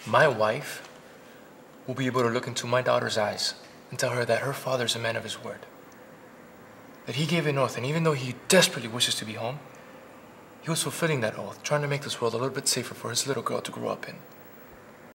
my wife will be able to look into my daughter's eyes and tell her that her father's a man of his word. That he gave an oath, and even though he desperately wishes to be home, he was fulfilling that oath, trying to make this world a little bit safer for his little girl to grow up in.